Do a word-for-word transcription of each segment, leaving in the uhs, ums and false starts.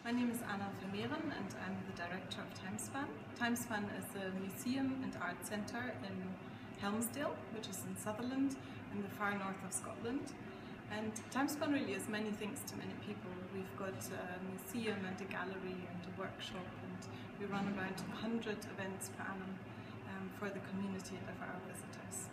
My name is Anna Vermeeren and I'm the director of Timespan. Timespan is a museum and art centre in Helmsdale, which is in Sutherland, in the far north of Scotland. And Timespan really is many things to many people. We've got a museum and a gallery and a workshop, and we run around one hundred events per annum um, for the community and for our visitors.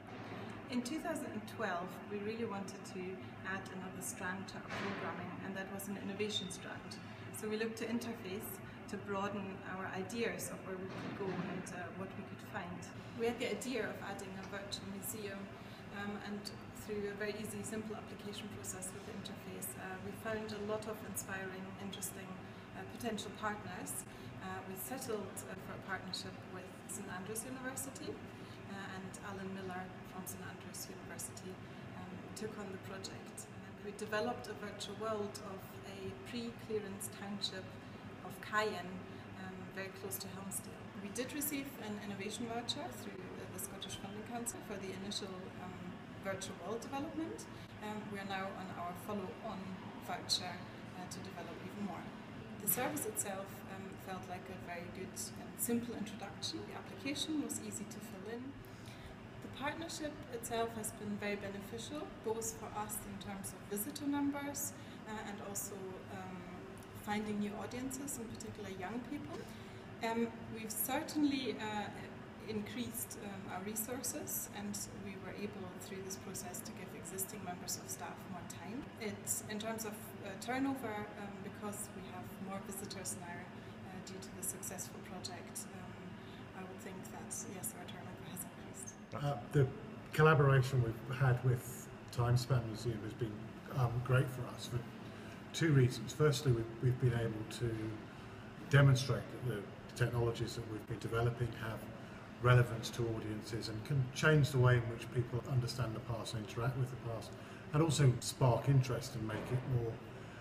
In two thousand twelve, we really wanted to add another strand to our programming, and that was an innovation strand. So we looked to interface to broaden our ideas of where we could go and uh, what we could find. We had the idea of adding a virtual museum, um, and through a very easy, simple application process with the interface, uh, we found a lot of inspiring, interesting uh, potential partners. Uh, we settled uh, for a partnership with Saint Andrews University, uh, and Alan Miller from Saint Andrews University um, took on the project. We developed a virtual world of a pre-clearance township of Cayenne, um, very close to Helmsdale. We did receive an innovation voucher through the Scottish Funding Council for the initial um, virtual world development. Um, we are now on our follow-on voucher uh, to develop even more. The service itself um, felt like a very good and simple introduction. The application was easy to fill in. The partnership itself has been very beneficial, both for us in terms of visitor numbers uh, and also um, finding new audiences, in particular young people. Um, we've certainly uh, increased um, our resources, and we were able through this process to give existing members of staff more time. It's in terms of uh, turnover, um, because we have more visitors now uh, due to the successful project. Um, I would think that yes, our turnover has increased. Uh, the collaboration we've had with Timespan Museum has been um, great for us for two reasons. Firstly, we've, we've been able to demonstrate that the technologies that we've been developing have relevance to audiences and can change the way in which people understand the past and interact with the past, and also spark interest and make it more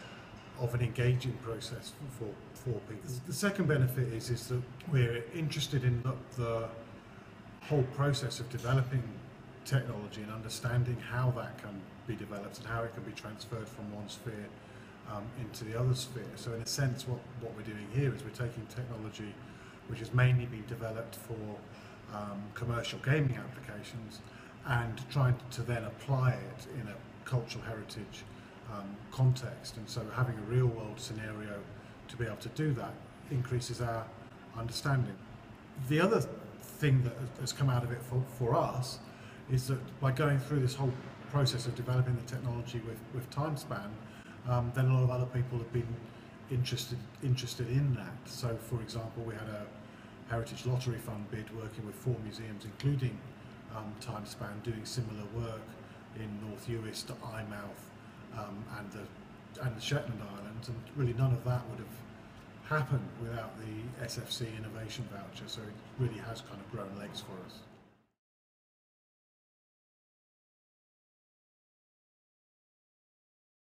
of an engaging process for, for people. The second benefit is, is that we're interested in the, the whole process of developing technology and understanding how that can be developed and how it can be transferred from one sphere um, into the other sphere. So in a sense, what, what we're doing here is we're taking technology which has mainly been developed for um, commercial gaming applications and trying to then apply it in a cultural heritage um, context. And so having a real world scenario to be able to do that increases our understanding. The other thing that has come out of it for, for us is that by going through this whole process of developing the technology with, with Timespan, um, then a lot of other people have been interested interested in that. So for example, we had a Heritage Lottery Fund bid working with four museums, including um, Timespan, doing similar work in North Uist, Eyemouth, um, and, the, and the Shetland Islands, and really none of that would have happened without the S F C Innovation Voucher, so it really has kind of grown legs for us.